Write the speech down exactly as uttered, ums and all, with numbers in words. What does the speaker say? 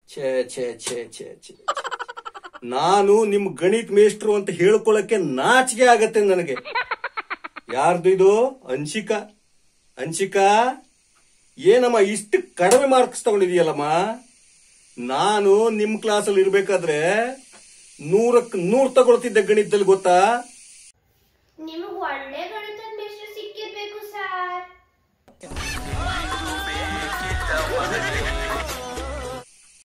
ಛೇ ಛೇ ಛೇ ಛೇ ಛೇ ನಾನು ನಿಮ್ ಗಣಿತ ಮೇಷ್ಟ್ರು ಅಂತ ಹೇಳ್ಕೊಳಕ್ಕೆ ನಾಚಿಕೆ ಆಗತ್ತೆ ನನಗೆ. ಯಾರ್ದು ಇದು? ಅಂಶಿಕಾ. ಅಂಶಿಕಾ, ಏನಮ್ಮ ಇಷ್ಟು ಕಡಿಮೆ ಮಾರ್ಕ್ಸ್ ತಗೊಂಡಿದೀಯಲ್ಲಮ್ಮ? ನಾನು ನಿಮ್ ಕ್ಲಾಸಲ್ಲಿ ಇರ್ಬೇಕಾದ್ರೆ ನೂರಕ್ಕೆ ನೂರ್ ತಗೊಳ್ತಿದ್ದೆ ಗಣಿತದಲ್ಲಿ, ಗೊತ್ತಾ? ನಿಮಗೆ ಒಳ್ಳೆ ಗಣಿತದ ಮೇಷ್ಟ್ರು ಸಿಕ್ಕಿರ್ಬೇಕು ಸರ್.